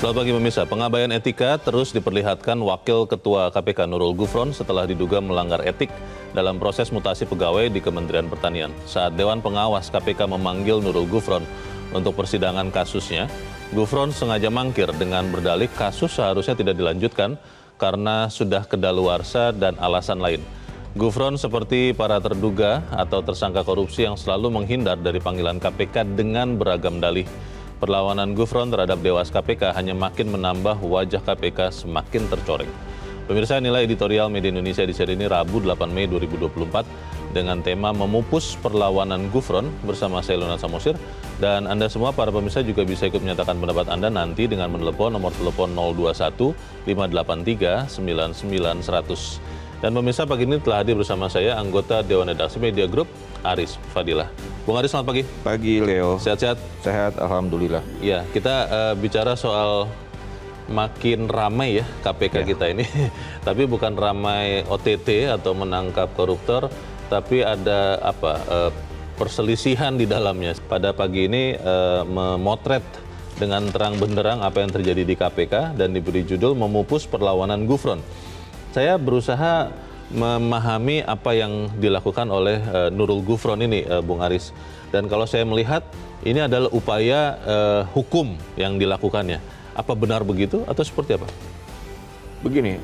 Selamat pagi pemirsa, pengabaian etika terus diperlihatkan Wakil Ketua KPK Nurul Gufron setelah diduga melanggar etik dalam proses mutasi pegawai di Kementerian Pertanian. Saat Dewan Pengawas KPK memanggil Nurul Gufron untuk persidangan kasusnya, Gufron sengaja mangkir dengan berdalih kasus seharusnya tidak dilanjutkan karena sudah kedaluarsa dan alasan lain. Gufron seperti para terduga atau tersangka korupsi yang selalu menghindar dari panggilan KPK dengan beragam dalih. Perlawanan Gufron terhadap Dewas KPK hanya makin menambah wajah KPK semakin tercoreng. Pemirsa, nilai editorial Media Indonesia di seri ini Rabu 8 Mei 2024 dengan tema Memupus Perlawanan Gufron bersama saya Luna Samosir. Dan Anda semua para pemirsa juga bisa ikut menyatakan pendapat Anda nanti dengan menelepon nomor telepon 021 583 99 100. Dan pemirsa, pagi ini telah hadir bersama saya anggota Dewan Redaksi Media Group, Aris Fadilah. Bung Aris, selamat pagi. Pagi, Leo. Sehat-sehat? Sehat, alhamdulillah. Ya, kita bicara soal makin ramai ya KPK kita ini. Tapi bukan ramai OTT atau menangkap koruptor, tapi ada perselisihan di dalamnya. Pada pagi ini memotret dengan terang benderang apa yang terjadi di KPK dan diberi judul Memupus Perlawanan Gufron. Saya berusaha memahami apa yang dilakukan oleh Nurul Gufron ini, Bung Aris. Dan kalau saya melihat, ini adalah upaya hukum yang dilakukannya. Apa benar begitu atau seperti apa? Begini,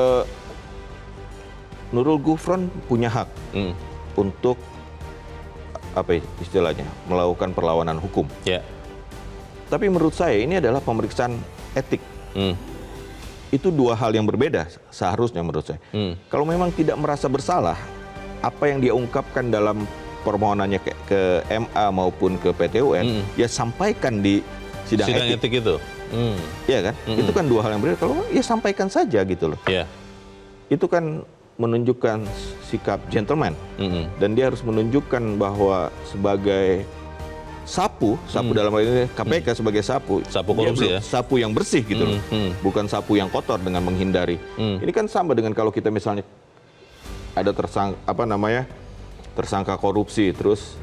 Nurul Gufron punya hak untuk istilahnya melakukan perlawanan hukum. Ya. Tapi menurut saya ini adalah pemeriksaan etik. Itu dua hal yang berbeda seharusnya menurut saya. Kalau memang tidak merasa bersalah, apa yang dia ungkapkan dalam permohonannya ke MA maupun ke PT UN, ya sampaikan di sidang etik itu. Iya kan? Itu kan dua hal yang berbeda. Kalau ya sampaikan saja gitu loh. Yeah. Itu kan menunjukkan sikap gentleman. Dan dia harus menunjukkan bahwa sebagai sapu dalam hal ini KPK sebagai sapu korupsi ya? Sapu yang bersih gitu loh, bukan sapu yang kotor dengan menghindari. Ini kan sama dengan kalau kita misalnya ada tersangka korupsi terus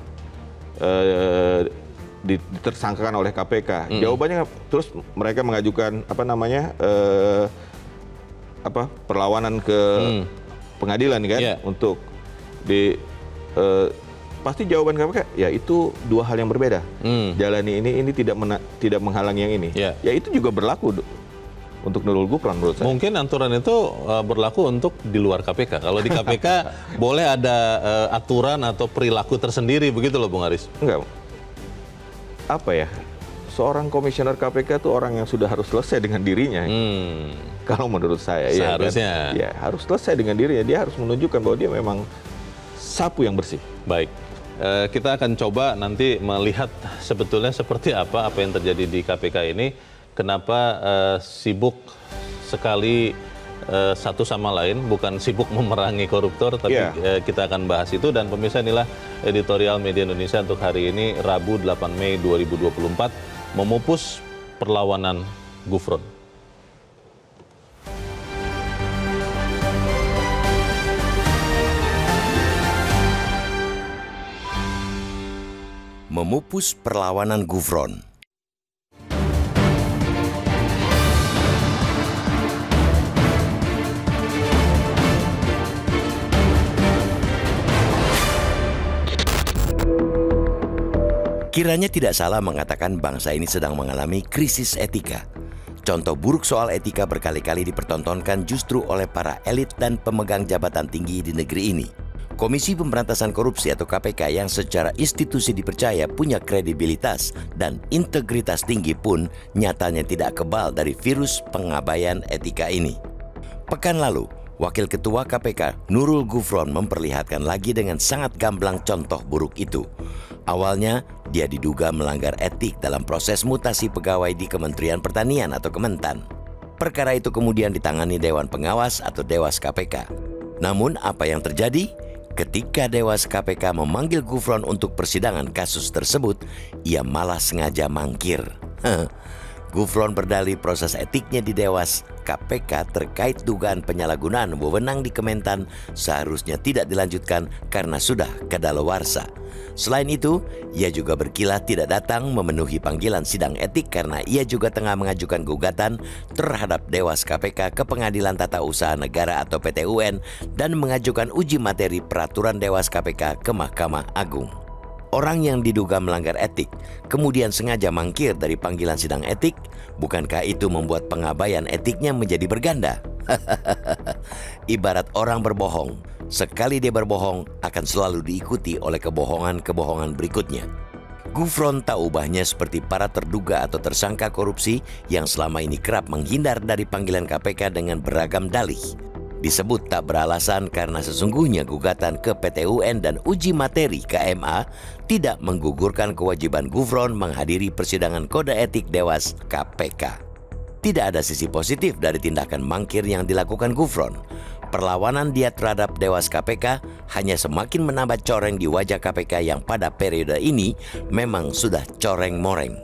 ditersangkakan oleh KPK. Jawabannya terus mereka mengajukan perlawanan ke pengadilan kan untuk pasti jawaban KPK, ya itu dua hal yang berbeda. Jalani ini tidak menghalangi yang ini. Ya itu juga berlaku untuk Nurul Gufron menurut saya. Mungkin aturan itu berlaku untuk di luar KPK. Kalau di KPK boleh ada aturan atau perilaku tersendiri begitu loh Bung Aris? Enggak. Seorang komisioner KPK itu orang yang sudah harus selesai dengan dirinya. Kalau menurut saya. Seharusnya. Ya harus selesai dengan dirinya. Dia harus menunjukkan bahwa dia memang sapu yang bersih. Baik. Kita akan coba nanti melihat sebetulnya seperti apa yang terjadi di KPK ini. Kenapa sibuk sekali satu sama lain, bukan sibuk memerangi koruptor, tapi kita akan bahas itu. Dan pemirsa, inilah editorial Media Indonesia untuk hari ini, Rabu 8 Mei 2024, Memupus Perlawanan Gufron. Memupus perlawanan Gufron. Kiranya tidak salah mengatakan bangsa ini sedang mengalami krisis etika. Contoh buruk soal etika berkali-kali dipertontonkan justru oleh para elit dan pemegang jabatan tinggi di negeri ini. Komisi Pemberantasan Korupsi atau KPK yang secara institusi dipercaya punya kredibilitas dan integritas tinggi pun nyatanya tidak kebal dari virus pengabaian etika ini. Pekan lalu, Wakil Ketua KPK Nurul Gufron memperlihatkan lagi dengan sangat gamblang contoh buruk itu. Awalnya, dia diduga melanggar etik dalam proses mutasi pegawai di Kementerian Pertanian atau Kementan. Perkara itu kemudian ditangani Dewan Pengawas atau Dewas KPK. Namun apa yang terjadi? Ketika Dewas KPK memanggil Gufron untuk persidangan kasus tersebut, ia malah sengaja mangkir. Gufron berdalih proses etiknya di Dewas KPK terkait dugaan penyalahgunaan wewenang di Kementan seharusnya tidak dilanjutkan karena sudah kadaluarsa. Selain itu, ia juga berkilah tidak datang memenuhi panggilan sidang etik karena ia juga tengah mengajukan gugatan terhadap Dewas KPK ke Pengadilan Tata Usaha Negara atau PT-UN dan mengajukan uji materi peraturan Dewas KPK ke Mahkamah Agung. Orang yang diduga melanggar etik kemudian sengaja mangkir dari panggilan sidang etik, bukankah itu membuat pengabaian etiknya menjadi berganda? Ibarat orang berbohong, sekali dia berbohong akan selalu diikuti oleh kebohongan-kebohongan berikutnya. Gufron tak ubahnya seperti para terduga atau tersangka korupsi yang selama ini kerap menghindar dari panggilan KPK dengan beragam dalih. Disebut tak beralasan karena sesungguhnya gugatan ke PT-UN dan uji materi ke MA tidak menggugurkan kewajiban Gufron menghadiri persidangan kode etik Dewas KPK. Tidak ada sisi positif dari tindakan mangkir yang dilakukan Gufron. Perlawanan dia terhadap Dewas KPK hanya semakin menambah coreng di wajah KPK yang pada periode ini memang sudah coreng-moreng.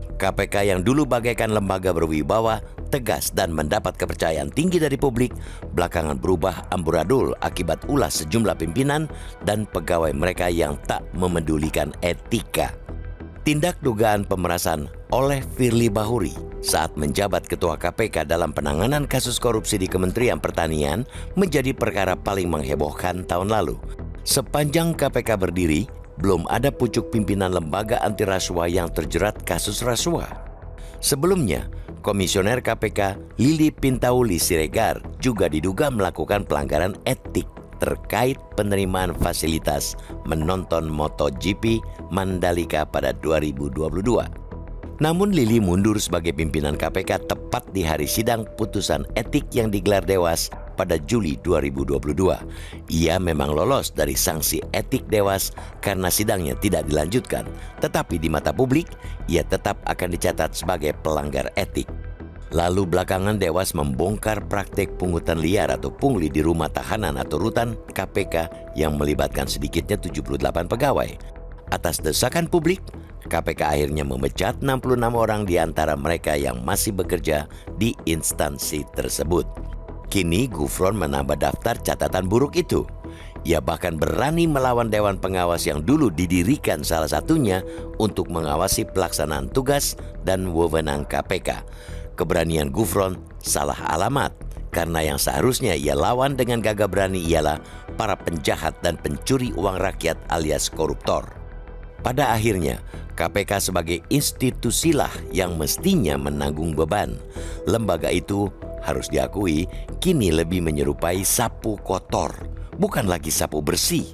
KPK yang dulu bagaikan lembaga berwibawa, tegas dan mendapat kepercayaan tinggi dari publik, belakangan berubah amburadul akibat ulah sejumlah pimpinan dan pegawai mereka yang tak memedulikan etika. Tindak dugaan pemerasan oleh Firly Bahuri saat menjabat Ketua KPK dalam penanganan kasus korupsi di Kementerian Pertanian menjadi perkara paling menghebohkan tahun lalu. Sepanjang KPK berdiri, belum ada pucuk pimpinan lembaga anti rasuah yang terjerat kasus rasuah. Sebelumnya, Komisioner KPK Lili Pintauli Siregar juga diduga melakukan pelanggaran etik terkait penerimaan fasilitas menonton MotoGP Mandalika pada 2022. Namun Lili mundur sebagai pimpinan KPK tepat di hari sidang putusan etik yang digelar Dewas pada Juli 2022. Ia memang lolos dari sanksi etik Dewas karena sidangnya tidak dilanjutkan, tetapi di mata publik ia tetap akan dicatat sebagai pelanggar etik. Lalu belakangan Dewas membongkar praktek pungutan liar atau pungli di rumah tahanan atau rutan KPK yang melibatkan sedikitnya 78 pegawai. Atas desakan publik, KPK akhirnya memecat 66 orang di antara mereka yang masih bekerja di instansi tersebut. Kini Gufron menambah daftar catatan buruk itu. Ia bahkan berani melawan Dewan Pengawas yang dulu didirikan salah satunya untuk mengawasi pelaksanaan tugas dan wewenang KPK. Keberanian Gufron salah alamat, karena yang seharusnya ia lawan dengan gagah berani ialah para penjahat dan pencuri uang rakyat alias koruptor. Pada akhirnya, KPK sebagai institusilah yang mestinya menanggung beban. Lembaga itu harus diakui kini lebih menyerupai sapu kotor, bukan lagi sapu bersih.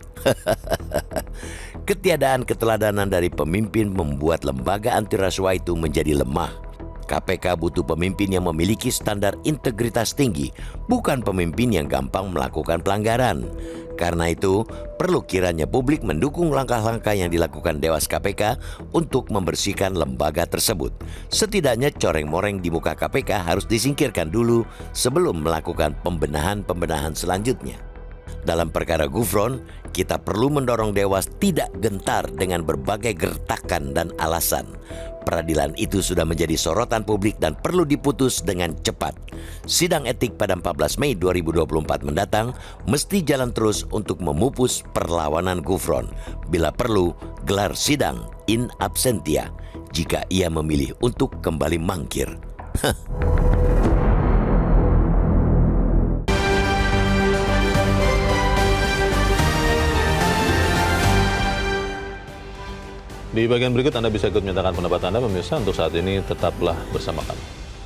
Ketiadaan keteladanan dari pemimpin membuat lembaga anti rasuah itu menjadi lemah. KPK butuh pemimpin yang memiliki standar integritas tinggi, bukan pemimpin yang gampang melakukan pelanggaran. Karena itu, perlu kiranya publik mendukung langkah-langkah yang dilakukan Dewas KPK untuk membersihkan lembaga tersebut. Setidaknya coreng-moreng di muka KPK harus disingkirkan dulu sebelum melakukan pembenahan-pembenahan selanjutnya. Dalam perkara Gufron, kita perlu mendorong Dewas tidak gentar dengan berbagai gertakan dan alasan. Peradilan itu sudah menjadi sorotan publik dan perlu diputus dengan cepat. Sidang etik pada 14 Mei 2024 mendatang mesti jalan terus untuk memupus perlawanan Gufron. Bila perlu, gelar sidang in absentia jika ia memilih untuk kembali mangkir. Di bagian berikut Anda bisa ikut menyatakan pendapat Anda, pemirsa. Untuk saat ini tetaplah bersama kami.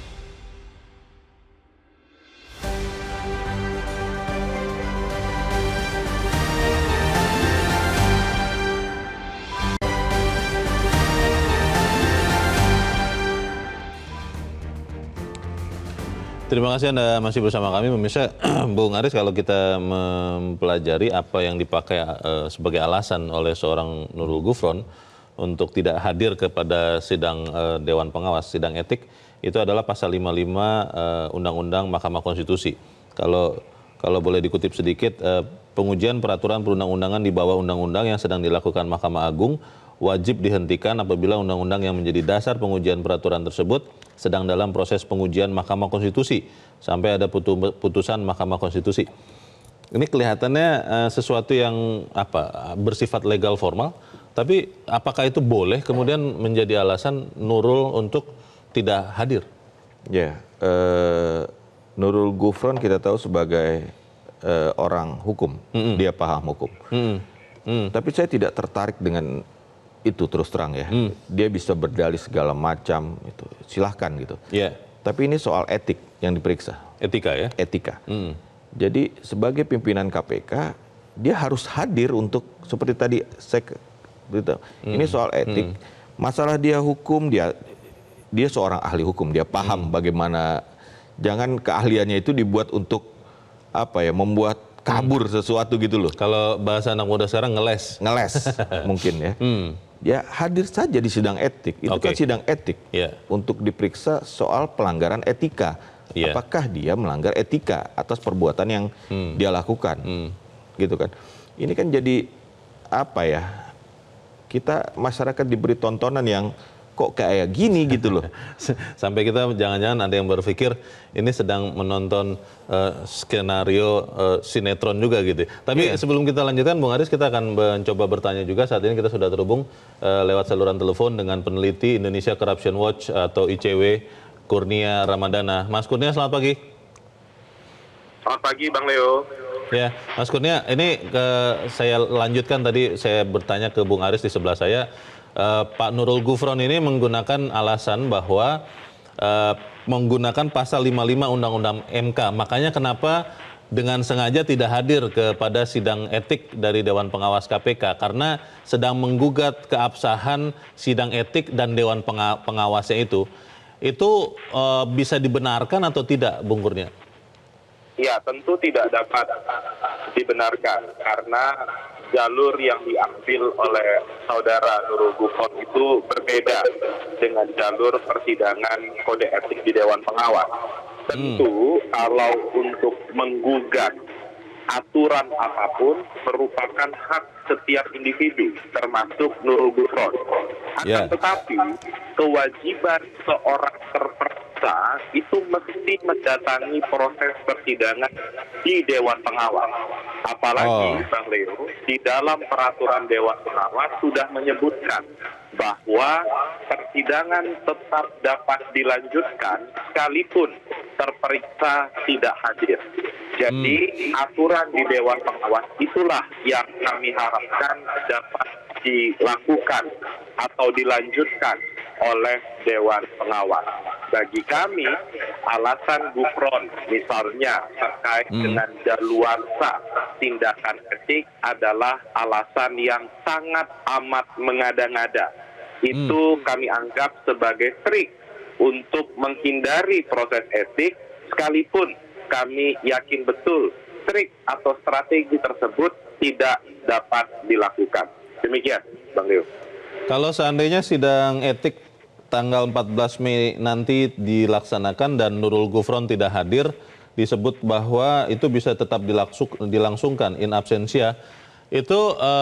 Terima kasih Anda masih bersama kami, pemirsa. Bung Aris, kalau kita mempelajari apa yang dipakai sebagai alasan oleh seorang Nurul Gufron untuk tidak hadir kepada sidang Dewan Pengawas, sidang etik, itu adalah pasal 55 Undang-Undang Mahkamah Konstitusi. Kalau boleh dikutip sedikit, pengujian peraturan perundang-undangan di bawah undang-undang yang sedang dilakukan Mahkamah Agung wajib dihentikan apabila undang-undang yang menjadi dasar pengujian peraturan tersebut sedang dalam proses pengujian Mahkamah Konstitusi sampai ada putusan Mahkamah Konstitusi. Ini kelihatannya sesuatu yang bersifat legal formal, tapi apakah itu boleh kemudian menjadi alasan Nurul untuk tidak hadir? Ya, Nurul Gufron kita tahu sebagai orang hukum, dia paham hukum. Tapi saya tidak tertarik dengan itu terus terang ya. Dia bisa berdalih segala macam, itu silahkan gitu. Yeah. Tapi ini soal etik yang diperiksa. Etika ya? Etika. Jadi sebagai pimpinan KPK, dia harus hadir untuk seperti tadi saya beritahu. Ini soal etik. Masalah dia hukum, dia seorang ahli hukum, dia paham bagaimana. Jangan keahliannya itu dibuat untuk membuat kabur sesuatu gitu loh. Kalau bahasa anak muda sekarang ngeles mungkin ya. Ya hadir saja di sidang etik. Itu kan sidang etik untuk diperiksa soal pelanggaran etika. Apakah dia melanggar etika atas perbuatan yang dia lakukan, gitu kan? Ini kan jadi kita masyarakat diberi tontonan yang kok kayak gini gitu loh. Sampai kita jangan-jangan ada yang berpikir ini sedang menonton skenario sinetron juga gitu. Tapi sebelum kita lanjutkan, Bung Aris, kita akan mencoba bertanya juga. Saat ini kita sudah terhubung lewat saluran telepon dengan peneliti Indonesia Corruption Watch atau ICW, Kurnia Ramadana. Mas Kurnia, selamat pagi. Selamat pagi, Bang Leo. Ya, Mas Kurnia, ini saya lanjutkan tadi saya bertanya ke Bung Aris di sebelah saya. Pak Nurul Gufron ini menggunakan alasan bahwa menggunakan pasal 55 Undang-Undang MK. Makanya kenapa dengan sengaja tidak hadir kepada sidang etik dari Dewan Pengawas KPK. Karena sedang menggugat keabsahan sidang etik dan Dewan Pengawasnya itu. Itu bisa dibenarkan atau tidak, Bung Kurnia? Ya, tentu tidak dapat dibenarkan karena jalur yang diambil oleh saudara Nurul Gufron itu berbeda dengan jalur persidangan kode etik di Dewan Pengawas. Tentu kalau untuk menggugat aturan apapun merupakan hak setiap individu, termasuk Nurul Gufron. Akan tetapi kewajiban seorang terperiksa itu mesti mendatangi proses persidangan di Dewan Pengawas. Apalagi, Bang Leo, di dalam peraturan Dewan Pengawas sudah menyebutkan bahwa persidangan tetap dapat dilanjutkan sekalipun terperiksa tidak hadir. Jadi aturan di Dewan Pengawas itulah yang kami harapkan dapat dilakukan atau dilanjutkan oleh Dewan Pengawas. Bagi kami, alasan Gufron misalnya terkait dengan daluarsa tindakan etik adalah alasan yang sangat amat mengada-ngada. Itu kami anggap sebagai trik untuk menghindari proses etik, sekalipun kami yakin betul trik atau strategi tersebut tidak dapat dilakukan. Demikian, Bang Leo. Kalau seandainya sidang etik tanggal 14 Mei nanti dilaksanakan dan Nurul Gufron tidak hadir, disebut bahwa itu bisa tetap dilangsungkan in absentia, itu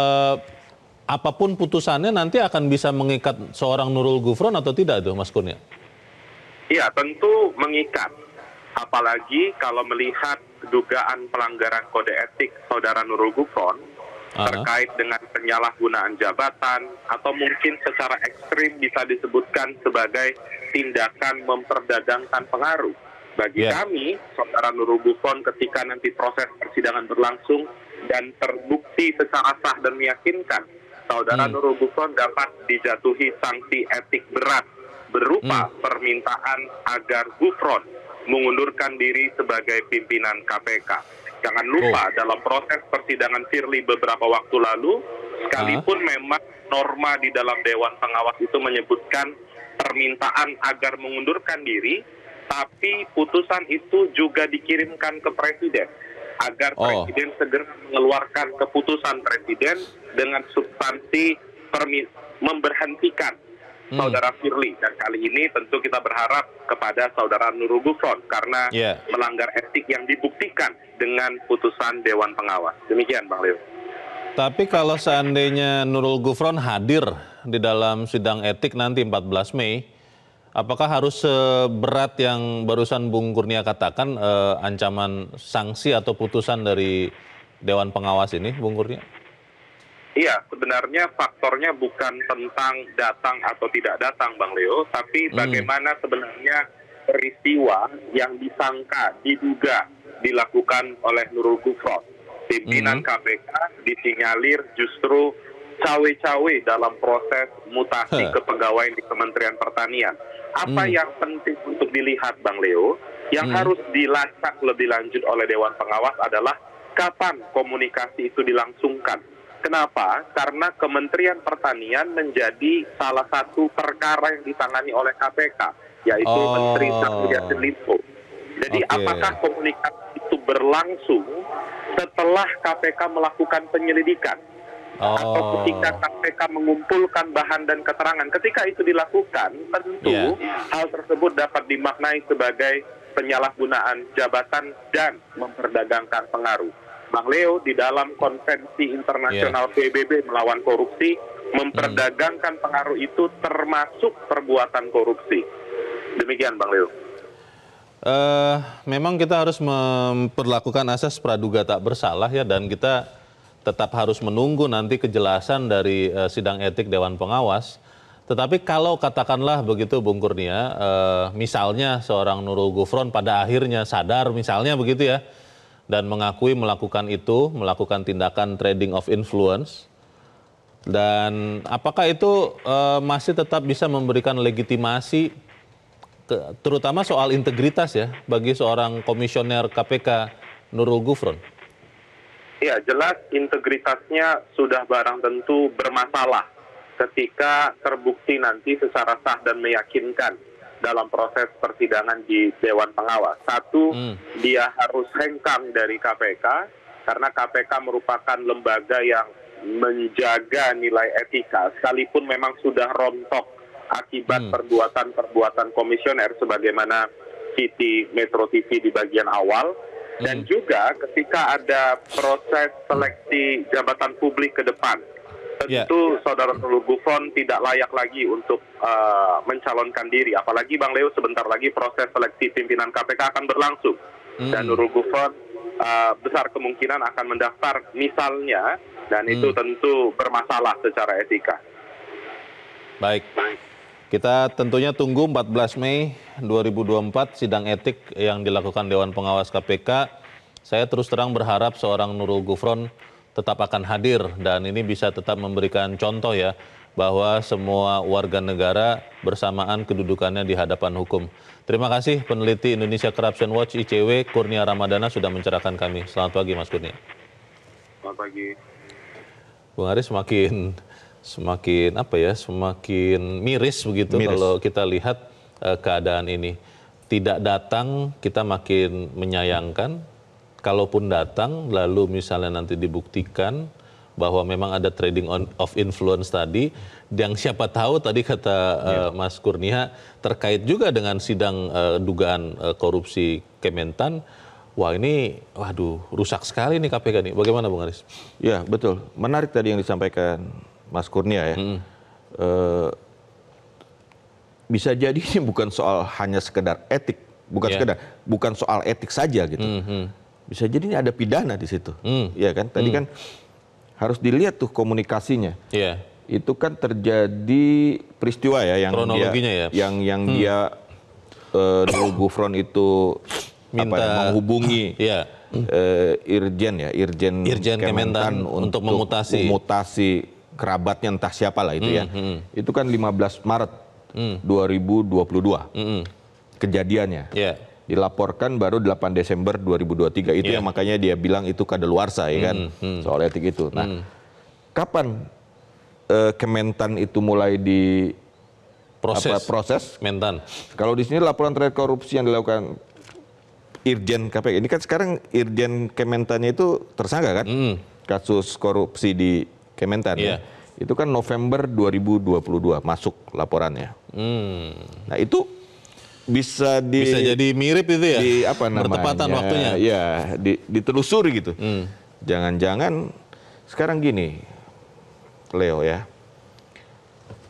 apapun putusannya nanti akan bisa mengikat seorang Nurul Gufron atau tidak itu, Mas Kurnia? Iya, tentu mengikat. Apalagi kalau melihat dugaan pelanggaran kode etik saudara Nurul Gufron terkait dengan penyalahgunaan jabatan atau mungkin secara ekstrim bisa disebutkan sebagai tindakan memperdagangkan pengaruh. Bagi kami, saudara Nurul Gufron ketika nanti proses persidangan berlangsung dan terbukti secara sah dan meyakinkan, saudara Nurul Gufron dapat dijatuhi sanksi etik berat berupa permintaan agar Gufron mengundurkan diri sebagai pimpinan KPK. Jangan lupa dalam proses persidangan Firly beberapa waktu lalu, sekalipun memang norma di dalam Dewan Pengawas itu menyebutkan permintaan agar mengundurkan diri, tapi putusan itu juga dikirimkan ke Presiden agar Presiden segera mengeluarkan keputusan Presiden dengan substansi memberhentikan saudara Firly. Dan kali ini tentu kita berharap kepada saudara Nurul Gufron karena melanggar etik yang dibuktikan dengan putusan Dewan Pengawas. Demikian, Bang Leo. Tapi kalau seandainya Nurul Gufron hadir di dalam sidang etik nanti 14 Mei, apakah harus seberat yang barusan Bung Kurnia katakan ancaman sanksi atau putusan dari Dewan Pengawas ini, Bung Kurnia? Iya, sebenarnya faktornya bukan tentang datang atau tidak datang, Bang Leo, tapi bagaimana sebenarnya peristiwa yang disangka, diduga dilakukan oleh Nurul Gufron. Pimpinan KPK disinyalir justru cawe-cawe dalam proses mutasi kepegawaian di Kementerian Pertanian. Apa yang penting untuk dilihat, Bang Leo, yang harus dilacak lebih lanjut oleh Dewan Pengawas adalah kapan komunikasi itu dilangsungkan. Kenapa? Karena Kementerian Pertanian menjadi salah satu perkara yang ditangani oleh KPK, yaitu Menteri Syahrul Yassin Limpo. Jadi apakah komunikasi itu berlangsung setelah KPK melakukan penyelidikan? Atau ketika KPK mengumpulkan bahan dan keterangan? Ketika itu dilakukan, tentu hal tersebut dapat dimaknai sebagai penyalahgunaan jabatan dan memperdagangkan pengaruh. Bang Leo, di dalam konvensi internasional PBB melawan korupsi, memperdagangkan pengaruh itu termasuk perbuatan korupsi. Demikian, Bang Leo. Memang kita harus memperlakukan asas praduga tak bersalah ya, dan kita tetap harus menunggu nanti kejelasan dari sidang etik Dewan Pengawas. Tetapi kalau katakanlah begitu, Bung Kurnia, misalnya seorang Nurul Gufron pada akhirnya sadar misalnya begitu ya, dan mengakui melakukan itu, melakukan tindakan trading of influence, dan apakah itu masih tetap bisa memberikan legitimasi, terutama soal integritas ya, bagi seorang komisioner KPK Nurul Gufron? Ya, jelas integritasnya sudah barang tentu bermasalah ketika terbukti nanti secara sah dan meyakinkan dalam proses persidangan di Dewan Pengawas. Satu, dia harus hengkang dari KPK, karena KPK merupakan lembaga yang menjaga nilai etika, sekalipun memang sudah rontok akibat perbuatan-perbuatan komisioner sebagaimana Citi Metro TV di bagian awal. Dan juga ketika ada proses seleksi jabatan publik ke depan, tentu Saudara Nurul Gufron tidak layak lagi untuk mencalonkan diri. Apalagi Bang Leo, sebentar lagi proses seleksi pimpinan KPK akan berlangsung. Dan Nurul Gufron besar kemungkinan akan mendaftar misalnya, dan itu tentu bermasalah secara etika. Baik. Kita tentunya tunggu 14 Mei 2024 sidang etik yang dilakukan Dewan Pengawas KPK. Saya terus terang berharap seorang Nurul Gufron tetap akan hadir dan ini bisa tetap memberikan contoh ya, bahwa semua warga negara bersamaan kedudukannya di hadapan hukum. Terima kasih peneliti Indonesia Corruption Watch ICW Kurnia Ramadana sudah mencerahkan kami. Selamat pagi Mas Kurnia. Selamat pagi. Bung Haris, semakin apa ya, semakin miris begitu kalau kita lihat keadaan ini. Tidak datang kita makin menyayangkan, kalaupun datang lalu misalnya nanti dibuktikan bahwa memang ada trading of influence tadi, yang siapa tahu tadi kata Mas Kurnia terkait juga dengan sidang dugaan korupsi Kementan. Wah ini, waduh, rusak sekali nih KPK nih. Bagaimana Bung Haris? Ya betul, menarik tadi yang disampaikan Mas Kurnia ya. Bisa jadi ini bukan soal hanya sekedar etik, bukan soal etik saja gitu. Bisa jadi ini ada pidana di situ. Ya kan? Tadi kan harus dilihat tuh komunikasinya. Itu kan terjadi peristiwa ya yang kronologinya dia, yang dia Nurul Gufron itu minta menghubungi Irjen Kementan untuk memutasi kerabatnya entah siapa lah itu ya. Itu kan 15 Maret 2022 kejadiannya. Dilaporkan baru 8 Desember 2023. Itu yang makanya dia bilang itu kadaluarsa ya kan, soal etik itu. Nah, kapan Kementan itu mulai di proses? Mentan. Kalau di sini laporan terkait korupsi yang dilakukan Irjen KPK. Ini kan sekarang Irjen Kementannya itu tersangka kan? Kasus korupsi di Kementan. Itu kan November 2022 masuk laporannya. Nah itu bisa jadi mirip itu ya? Bertepatan waktunya. Ya, ditelusuri gitu. Jangan-jangan sekarang gini, Leo ya.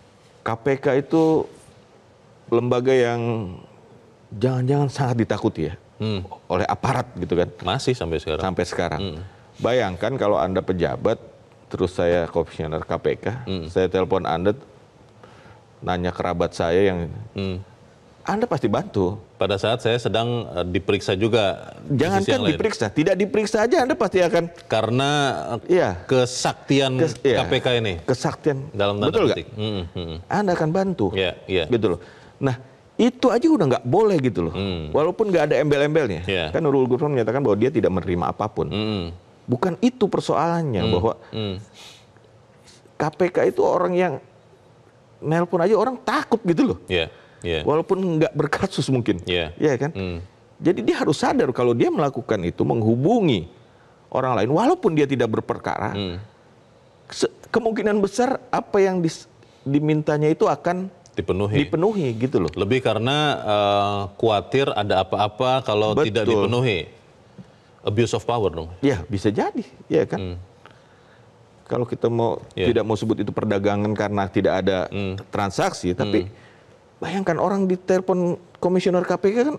KPK itu lembaga yang jangan-jangan sangat ditakuti ya oleh aparat gitu kan. Masih sampai sekarang. Sampai sekarang. Bayangkan kalau Anda pejabat, terus saya komisioner KPK, saya telepon Anda, nanya kerabat saya yang Anda pasti bantu. Pada saat saya sedang diperiksa juga. Jangankan diperiksa, tidak diperiksa aja Anda pasti akan. Karena kesaktian KPK ini. Kesaktian. Dalam tanda petik. Anda akan bantu. Iya. Gitu loh. Nah, itu aja udah nggak boleh gitu loh. Walaupun nggak ada embel-embelnya. Kan Nurul Gufron menyatakan bahwa dia tidak menerima apapun. Bukan itu persoalannya, bahwa KPK itu orang yang nelpon aja orang takut gitu loh. Walaupun nggak berkasus mungkin. Iya kan? Jadi dia harus sadar kalau dia melakukan itu, menghubungi orang lain walaupun dia tidak berperkara, kemungkinan besar apa yang dimintanya itu akan dipenuhi gitu loh. Lebih karena khawatir ada apa-apa kalau tidak dipenuhi. Abuse of power dong. Ya, bisa jadi, ya kan? Kalau kita tidak mau sebut itu perdagangan karena tidak ada transaksi, tapi bayangkan orang ditelepon komisioner KPK kan,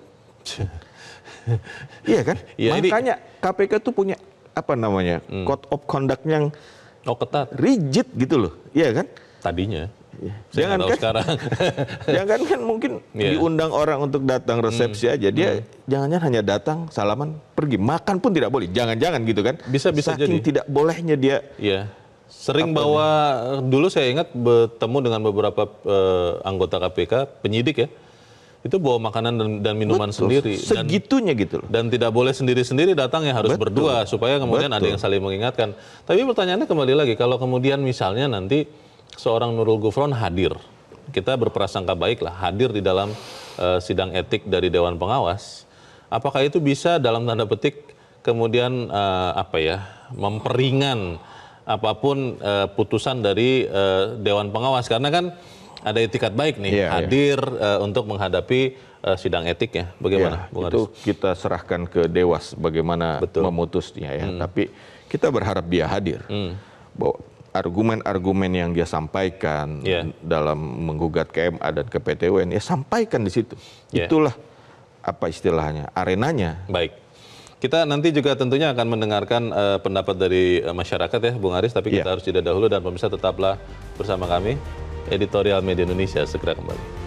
iya kan? Makanya KPK tuh punya apa namanya code of conduct yang ketat, rigid gitu loh, iya kan? Tadinya. Jangan kan sekarang. Jangan kan mungkin diundang orang untuk datang resepsi aja, dia jangan-jangan hanya datang salaman pergi, makan pun tidak boleh, jangan-jangan gitu kan? Bisa saking jadi. Tidak bolehnya dia. Sering bawa, dulu saya ingat bertemu dengan beberapa anggota KPK, penyidik ya, itu bawa makanan dan minuman sendiri. Segitunya gitu loh. Dan tidak boleh sendiri-sendiri datang, ya harus berdua, supaya kemudian ada yang saling mengingatkan. Tapi pertanyaannya kembali lagi, kalau kemudian misalnya nanti seorang Nurul Gufron hadir, kita berprasangka baik lah, hadir di dalam sidang etik dari Dewan Pengawas, apakah itu bisa dalam tanda petik kemudian memperingan apapun putusan dari Dewan Pengawas, karena kan ada etikat baik nih hadir untuk menghadapi sidang etik ya. Bagaimana, Bung Aris? Itu kita serahkan ke Dewas bagaimana memutusnya ya. Tapi kita berharap dia hadir. Bahwa argumen-argumen yang dia sampaikan dalam menggugat ke MA dan ke PT UN, ya sampaikan di situ. Itulah apa istilahnya, arenanya. Baik. Kita nanti juga tentunya akan mendengarkan pendapat dari masyarakat ya, Bung Aris, tapi kita harus jeda dahulu, dan pemirsa tetaplah bersama kami. Editorial Media Indonesia segera kembali.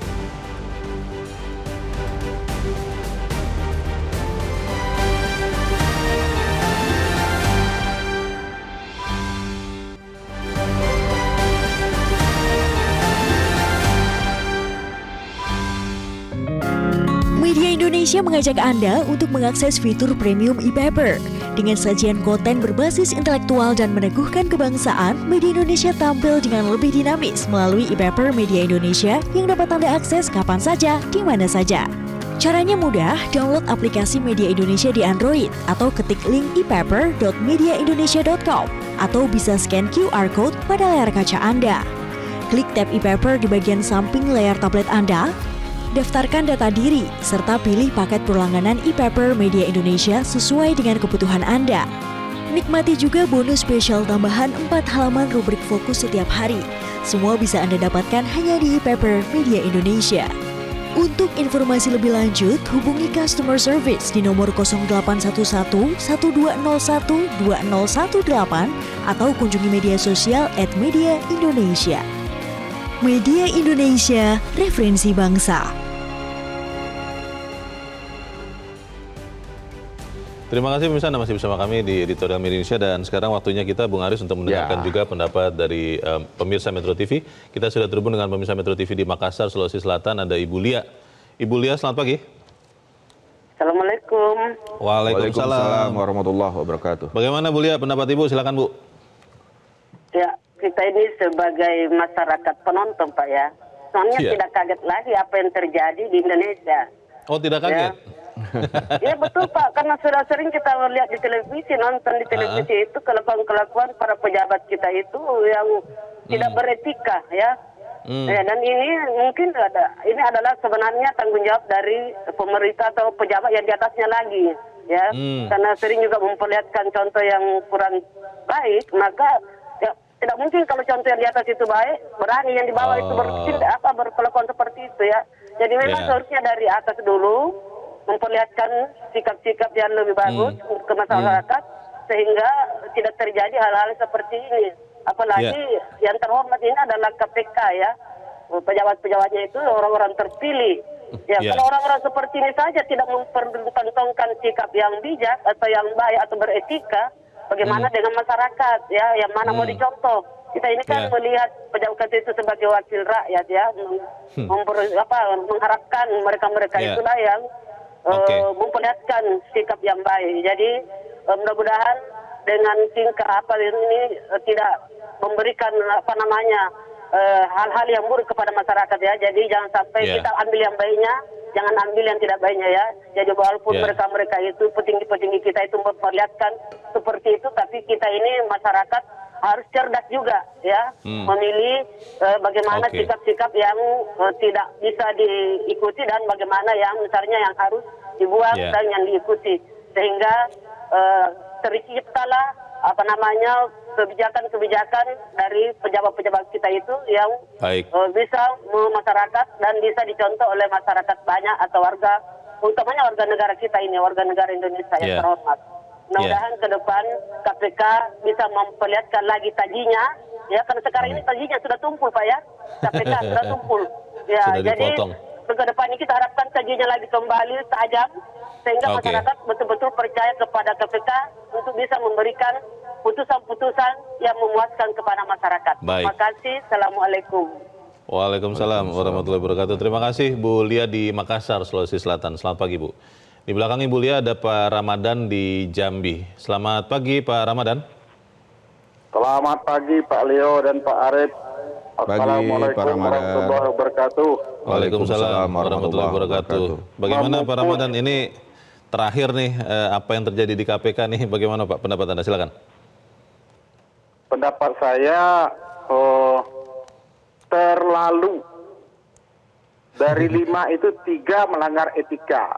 Media Indonesia mengajak Anda untuk mengakses fitur premium e-paper. Dengan sajian konten berbasis intelektual dan meneguhkan kebangsaan, Media Indonesia tampil dengan lebih dinamis melalui e-paper Media Indonesia yang dapat Anda akses kapan saja, di mana saja. Caranya mudah, download aplikasi Media Indonesia di Android atau ketik link e-paper.mediaindonesia.com atau bisa scan QR code pada layar kaca Anda. Klik tab e-paper di bagian samping layar tablet Anda, daftarkan data diri, serta pilih paket berlangganan e-paper Media Indonesia sesuai dengan kebutuhan Anda. Nikmati juga bonus spesial tambahan 4 halaman rubrik fokus setiap hari. Semua bisa Anda dapatkan hanya di e-paper Media Indonesia. Untuk informasi lebih lanjut, hubungi customer service di nomor 0811 1201 2018 atau kunjungi media sosial @Media Indonesia. Media Indonesia, referensi bangsa. Terima kasih pemirsa, Anda masih bersama kami di Editorial Media Indonesia, dan sekarang waktunya kita, Bung Aris, untuk mendengarkan juga pendapat dari pemirsa Metro TV. Kita sudah terhubung dengan pemirsa Metro TV di Makassar, Sulawesi Selatan, ada Ibu Lia. Ibu Lia, selamat pagi. Assalamualaikum. Waalaikumsalam warahmatullahi wabarakatuh. Bagaimana Bu Lia, pendapat Ibu? Silakan Bu. Ya, kita ini sebagai masyarakat penonton Pak ya, sebenarnya tidak kaget lagi apa yang terjadi di Indonesia. Oh, tidak kaget? Ya betul Pak, karena sudah sering kita melihat di televisi, nonton di televisi itu kelakuan-kelakuan para pejabat kita itu yang tidak beretika ya. Ya, dan ini mungkin ini adalah sebenarnya tanggung jawab dari pemerintah atau pejabat yang di atasnya lagi ya, karena sering juga memperlihatkan contoh yang kurang baik, maka ya, tidak mungkin kalau contoh yang di atas itu baik, berani yang di bawah itu berkelakuan seperti itu ya. Jadi memang seharusnya dari atas dulu memperlihatkan sikap-sikap yang lebih bagus ke masyarakat sehingga tidak terjadi hal-hal seperti ini. Apalagi yang terhormat ini adalah KPK ya. Pejabat-pejabatnya itu orang-orang terpilih. Ya, kalau orang-orang seperti ini saja tidak mempertontonkan sikap yang bijak atau yang baik atau beretika, bagaimana dengan masyarakat ya, yang mana mau dicontoh? Kita ini kan melihat pejabat itu sebagai wakil rakyat ya, mengharapkan mereka-mereka itulah yang memperlihatkan sikap yang baik. Jadi mudah-mudahan dengan tingkah ini tidak memberikan hal-hal yang buruk kepada masyarakat ya. Jadi jangan sampai kita ambil yang baiknya, jangan ambil yang tidak baiknya ya. Jadi walaupun mereka itu petinggi-petinggi kita itu memperlihatkan seperti itu, tapi kita ini masyarakat harus cerdas juga ya, memilih bagaimana sikap-sikap yang tidak bisa diikuti dan bagaimana yang misalnya yang harus dibuang dan yang diikuti, sehingga terciptalah kebijakan-kebijakan dari pejabat-pejabat kita itu yang bisa masyarakat dan bisa dicontoh oleh masyarakat banyak atau warga, utamanya warga negara kita ini, warga negara Indonesia yang terhormat. Mudah-mudahan ke depan KPK bisa memperlihatkan lagi tajinya, ya karena sekarang ini tajinya sudah tumpul Pak ya, KPK sudah tumpul. Ya, sudah jadi dipotong. ke depan ini kita harapkan tajinya lagi kembali tajam, sehingga masyarakat betul-betul percaya kepada KPK untuk bisa memberikan putusan-putusan yang memuaskan kepada masyarakat. Terima kasih. Assalamualaikum. Waalaikumsalam warahmatullahi wabarakatuh. Terima kasih Bu Lia di Makassar, Sulawesi Selatan. Selamat pagi Bu. Di belakang Ibu Lia ada Pak Ramadan di Jambi. Selamat pagi Pak Ramadan. Selamat pagi Pak Leo dan Pak Arif. Assalamualaikum warahmatullahi wabarakatuh. Waalaikumsalam warahmatullahi wabarakatuh. Bagaimana Pak Ramadan, ini terakhir nih apa yang terjadi di KPK nih, bagaimana Pak pendapat Anda? Silakan. Pendapat saya terlalu. Dari 5 itu 3 melanggar etika.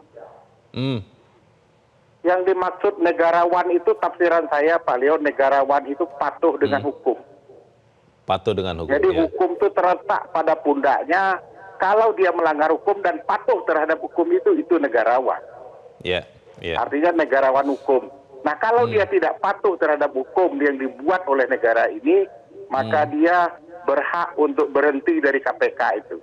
Yang dimaksud negarawan itu tafsiran saya Pak Leo, negarawan itu patuh dengan hukum. Patuh dengan hukum. Jadi hukum itu terletak pada pundaknya. Kalau dia melanggar hukum dan patuh terhadap hukum itu negarawan. Artinya negarawan hukum. Nah kalau dia tidak patuh terhadap hukum yang dibuat oleh negara ini, maka dia berhak untuk berhenti dari KPK itu.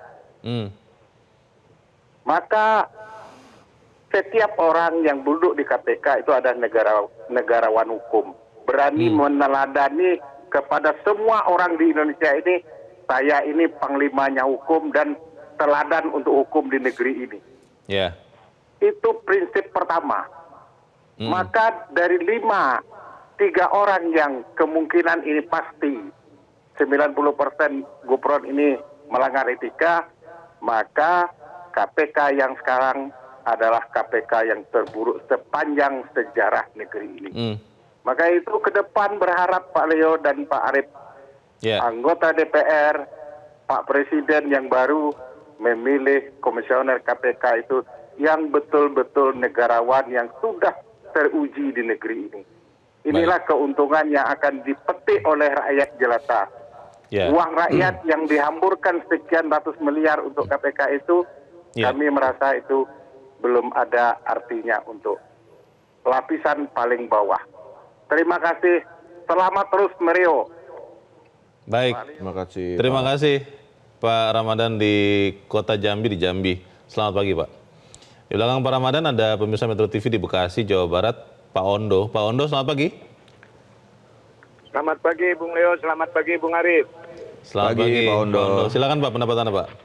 Maka setiap orang yang duduk di KPK itu adalah negarawan hukum. Berani meneladani kepada semua orang di Indonesia ini, saya ini panglimanya hukum dan teladan untuk hukum di negeri ini. Itu prinsip pertama. Maka dari 5, 3 orang yang kemungkinan ini pasti 90% Gufron ini melanggar etika, maka KPK yang sekarang adalah KPK yang terburuk sepanjang sejarah negeri ini. Maka itu ke depan berharap Pak Leo dan Pak Arif, anggota DPR, Pak Presiden yang baru memilih komisioner KPK itu yang betul-betul negarawan yang sudah teruji di negeri ini. Inilah keuntungan yang akan dipetik oleh rakyat jelata. Uang rakyat yang dihamburkan sekian ratus miliar untuk KPK itu, kami merasa itu belum ada artinya untuk lapisan paling bawah. Terima kasih. Selamat terus Mario. Baik. Terima kasih Pak Ramadan di Kota Jambi, di Jambi. Selamat pagi Pak. Di belakang Pak Ramadan ada pemirsa Metro TV di Bekasi, Jawa Barat, Pak Ondo. Pak Ondo, selamat pagi. Selamat pagi Bung Leo, selamat pagi Bung Arif. Selamat pagi Pak Ondo. Silakan Pak, pendapat Anda Pak.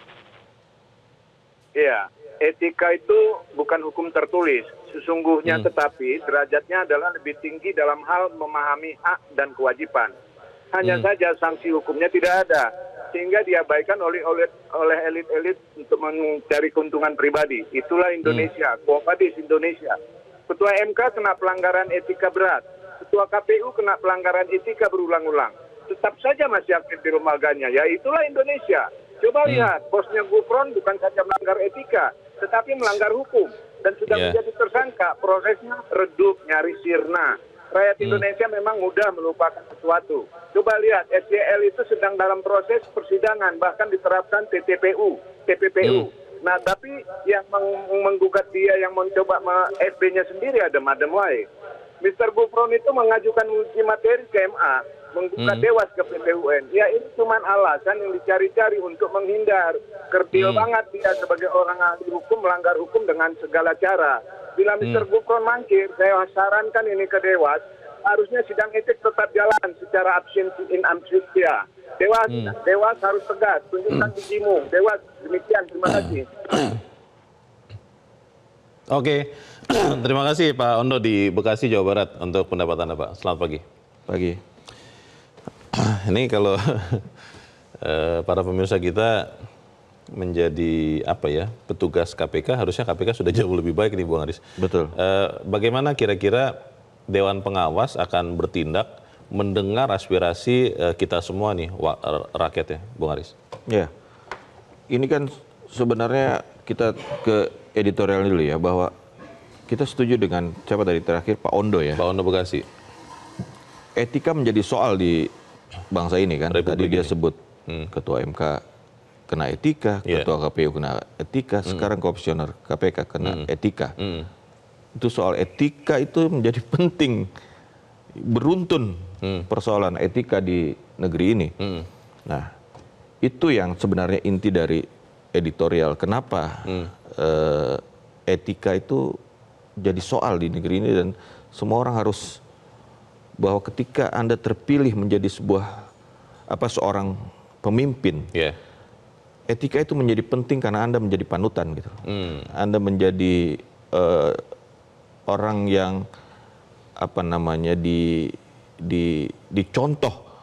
Iya, etika itu bukan hukum tertulis. Sesungguhnya tetapi derajatnya adalah lebih tinggi dalam hal memahami hak dan kewajiban. Hanya saja sanksi hukumnya tidak ada, sehingga diabaikan oleh elit-elit untuk mencari keuntungan pribadi. Itulah Indonesia, quo vadis Indonesia. Ketua MK kena pelanggaran etika berat, Ketua KPU kena pelanggaran etika berulang-ulang. Tetap saja masih aktif di lembaganya. Ya itulah Indonesia. Coba lihat, bosnya Gufron bukan saja melanggar etika, tetapi melanggar hukum dan sudah menjadi tersangka. Prosesnya redup, nyaris sirna. Rakyat Indonesia memang mudah melupakan sesuatu. Coba lihat, SJL itu sedang dalam proses persidangan, bahkan diterapkan TPPU. Nah, tapi yang menggugat dia, yang mencoba FB-nya sendiri ada Madam Wae. Mr. Gufron itu mengajukan uji materi ke MA, menggugat Dewas ke PT UN. Ya, ini cuma alasan yang dicari-cari untuk menghindar. Kerdil banget dia sebagai orang ahli hukum, melanggar hukum dengan segala cara. Bila Mr. Gufron mangkir, saya sarankan ini ke Dewas, harusnya sidang etik tetap jalan secara absensi in absentia. Dewas harus tegas, tunjukkan gigimu. Dewas, demikian, terima kasih. Oke, terima kasih Pak Ondo di Bekasi, Jawa Barat untuk pendapat Anda, Pak. Selamat pagi. Pagi. Ini kalau para pemirsa kita menjadi petugas KPK, harusnya KPK sudah jauh lebih baik nih, Bung Aris. Betul. Bagaimana kira-kira Dewan Pengawas akan bertindak mendengar aspirasi kita semua nih, rakyat ya, Bung Aris? Ya, ini kan sebenarnya kita ke editorial dulu ya, bahwa kita setuju dengan siapa tadi terakhir, Pak Ondo ya. Pak Ondo Bekasi. Etika menjadi soal di bangsa ini kan. Republik tadi dia ini. sebut Ketua MK kena etika, Ketua KPU kena etika, sekarang Komisioner KPK kena etika. Itu soal etika itu menjadi penting, beruntun persoalan etika di negeri ini. Nah, itu yang sebenarnya inti dari editorial. Kenapa etika itu jadi soal di negeri ini, dan semua orang harus, bahwa ketika Anda terpilih menjadi seorang pemimpin, etika itu menjadi penting karena Anda menjadi panutan gitu. Anda menjadi orang yang dicontoh.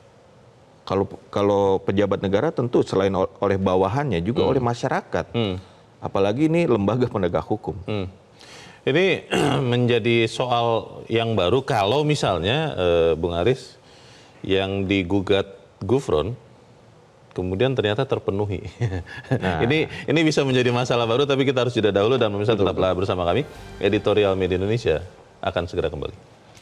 Kalau pejabat negara tentu selain oleh bawahannya juga oleh masyarakat. Apalagi ini lembaga penegak hukum. Ini menjadi soal yang baru kalau misalnya Bung Aris, yang digugat Gufron kemudian ternyata terpenuhi. Nah. Ini bisa menjadi masalah baru, tapi kita harus jeda dahulu, dan pemirsa tetaplah bersama kami. Editorial Media Indonesia akan segera kembali.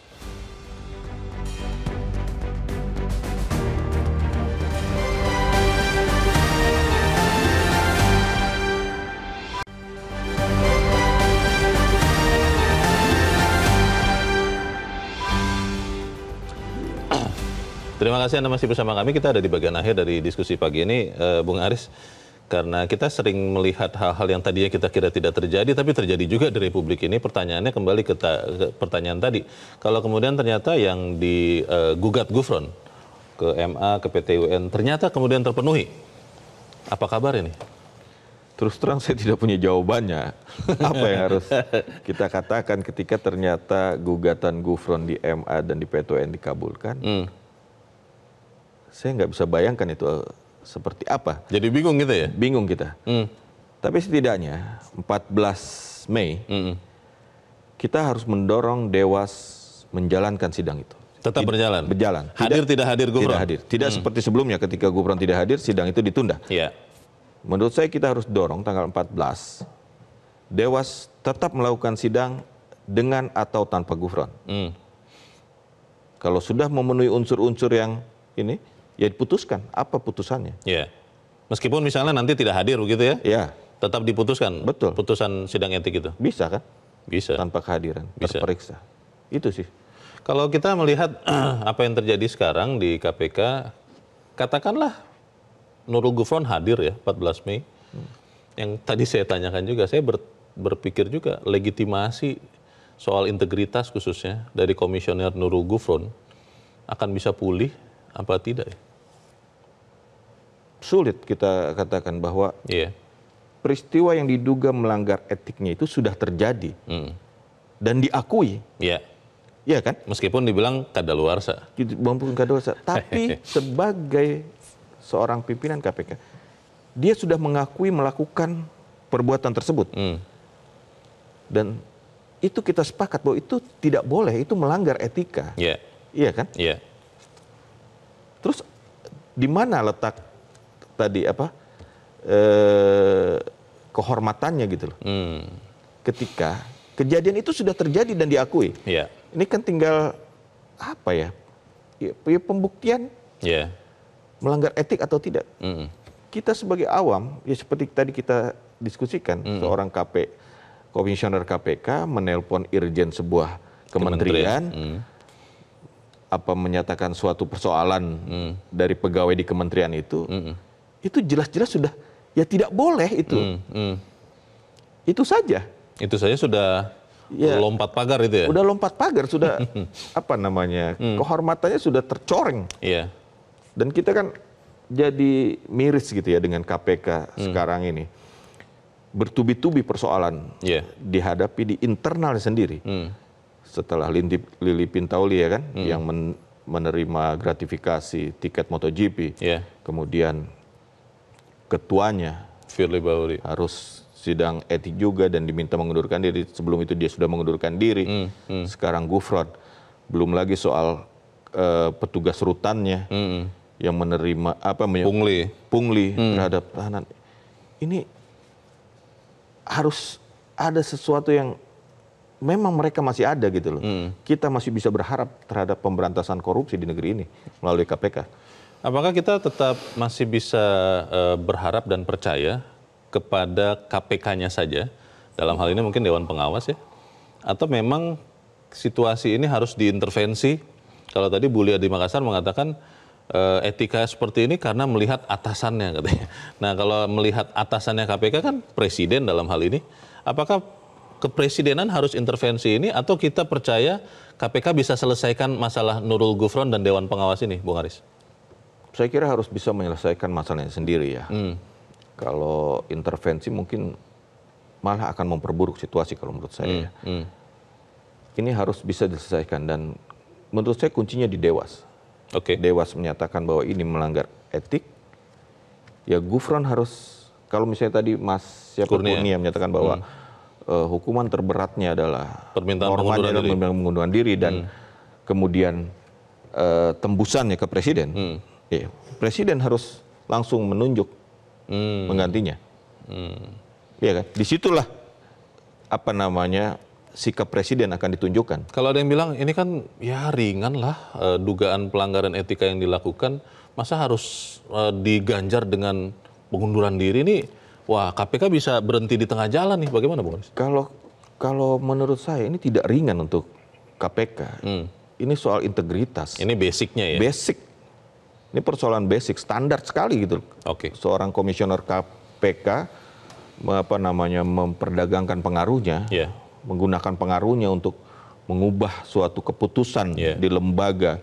Terima kasih Anda masih bersama kami. Kita ada di bagian akhir dari diskusi pagi ini, Bung Aris. Karena kita sering melihat hal-hal yang tadinya kita kira tidak terjadi, tapi terjadi juga di Republik ini. Pertanyaannya kembali ke pertanyaan tadi. Kalau kemudian ternyata yang digugat Gufron ke MA, ke PT UN, ternyata kemudian terpenuhi, apa kabar ini? Terus terang saya tidak punya jawabannya. Apa yang harus kita katakan ketika ternyata gugatan Gufron di MA dan di PT UN dikabulkan? Saya nggak bisa bayangkan itu seperti apa. Jadi bingung gitu ya? Bingung kita. Tapi setidaknya 14 Mei kita harus mendorong Dewas menjalankan sidang itu. Tetap berjalan? Berjalan. Hadir tidak hadir Gufron? Tidak hadir. Tidak seperti sebelumnya ketika Gufron tidak hadir, sidang itu ditunda. Iya. Menurut saya kita harus dorong tanggal 14, Dewas tetap melakukan sidang dengan atau tanpa Gufron. Kalau sudah memenuhi unsur-unsur yang ini, ya diputuskan. Apa putusannya? Iya. Meskipun misalnya nanti tidak hadir begitu ya? Iya. Tetap diputuskan? Betul. Putusan sidang etik itu? Bisa kan? Bisa. Tanpa kehadiran, Bisa. terperiksa. Itu sih. Kalau kita melihat apa yang terjadi sekarang di KPK, katakanlah Nurul Gufron hadir ya 14 Mei. Yang tadi saya tanyakan juga, saya berpikir juga legitimasi soal integritas khususnya dari Komisioner Nurul Gufron akan bisa pulih apa tidak? Sulit kita katakan bahwa peristiwa yang diduga melanggar etiknya itu sudah terjadi dan diakui. Iya. Iya kan? Meskipun dibilang kadaluarsa. Walaupun kadaluarsa. Tapi sebagai seorang pimpinan KPK, dia sudah mengakui melakukan perbuatan tersebut. Dan itu kita sepakat bahwa itu tidak boleh, itu melanggar etika. Iya. Iya kan? Iya. Terus di mana letak tadi kehormatannya gitu loh? Ketika kejadian itu sudah terjadi dan diakui. Iya. Ini kan tinggal apa ya? Ya pembuktian melanggar etik atau tidak. Kita sebagai awam, ya seperti tadi kita diskusikan, seorang komisioner KPK menelpon irjen sebuah kementerian, apa menyatakan suatu persoalan dari pegawai di kementerian itu jelas-jelas sudah ya tidak boleh itu. Itu saja. Itu saja sudah lompat pagar itu ya? Udah lompat pagar, sudah apa namanya, kehormatannya sudah tercoreng. Iya. Dan kita kan jadi miris gitu ya dengan KPK sekarang ini. Bertubi-tubi persoalan dihadapi di internalnya sendiri. Setelah Lili Pintauli ya kan, yang menerima gratifikasi tiket MotoGP. Kemudian ketuanya Firly Bahuri harus sidang etik juga dan diminta mengundurkan diri. Sebelum itu dia sudah mengundurkan diri. Sekarang Gufron. Belum lagi soal petugas rutannya yang menerima pungli terhadap tahanan. Ini harus ada sesuatu yang memang mereka masih ada gitu loh. Kita masih bisa berharap terhadap pemberantasan korupsi di negeri ini melalui KPK. Apakah kita tetap masih bisa berharap dan percaya kepada KPK-nya saja? Dalam hal ini mungkin Dewan Pengawas ya? Atau memang situasi ini harus diintervensi? Kalau tadi Bu Lia di Makassar mengatakan etika seperti ini karena melihat atasannya katanya. Nah kalau melihat atasannya KPK kan presiden dalam hal ini. Apakah kepresidenan harus intervensi ini atau kita percaya KPK bisa selesaikan masalah Nurul Gufron dan Dewan Pengawas ini, Bung Aris? Saya kira harus bisa menyelesaikan masalahnya sendiri ya. Kalau intervensi mungkin malah akan memperburuk situasi kalau menurut saya. Ini harus bisa diselesaikan dan menurut saya kuncinya di Dewas. Dewas menyatakan bahwa ini melanggar etik. Ya Gufron harus, kalau misalnya tadi Mas Kurnia menyatakan bahwa hukuman terberatnya adalah permintaan pengunduran diri dan kemudian tembusannya ke presiden. Ya, presiden harus langsung menunjuk menggantinya. Ya kan? Disitulah apa namanya sikap presiden akan ditunjukkan. Kalau ada yang bilang ini kan ya ringan lah dugaan pelanggaran etika yang dilakukan, masa harus diganjar dengan pengunduran diri ini? Wah, KPK bisa berhenti di tengah jalan nih. Bagaimana, Bung Aris? Kalau menurut saya ini tidak ringan untuk KPK. Ini soal integritas. Ini basicnya ya? Basic. Ini persoalan basic, standar sekali gitu. Seorang komisioner KPK memperdagangkan pengaruhnya, menggunakan pengaruhnya untuk mengubah suatu keputusan di lembaga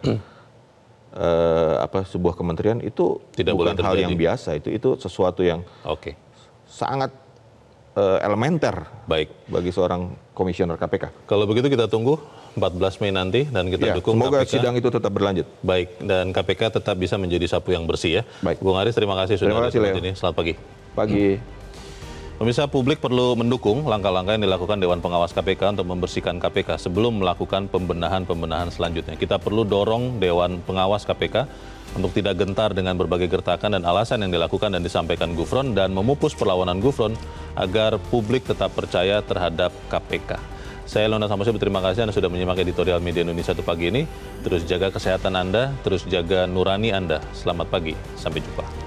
sebuah kementerian itu tidak bukan hal yang biasa. Itu sesuatu yang sangat elementer bagi seorang komisioner KPK. Kalau begitu kita tunggu 14 Mei nanti dan kita dukung semoga KPK. Sidang itu tetap berlanjut. Baik, dan KPK tetap bisa menjadi sapu yang bersih ya. Baik. Bung Aris, terima kasih sudah hadir di sini. Selamat pagi. Pemirsa, publik perlu mendukung langkah-langkah yang dilakukan Dewan Pengawas KPK untuk membersihkan KPK sebelum melakukan pembenahan selanjutnya. Kita perlu dorong Dewan Pengawas KPK untuk tidak gentar dengan berbagai gertakan dan alasan yang dilakukan dan disampaikan Gufron dan memupus perlawanan Gufron agar publik tetap percaya terhadap KPK. Saya Leonard Samosir berterima kasih Anda sudah menyimak editorial Media Indonesia pagi ini. Terus jaga kesehatan Anda, terus jaga nurani Anda. Selamat pagi, sampai jumpa.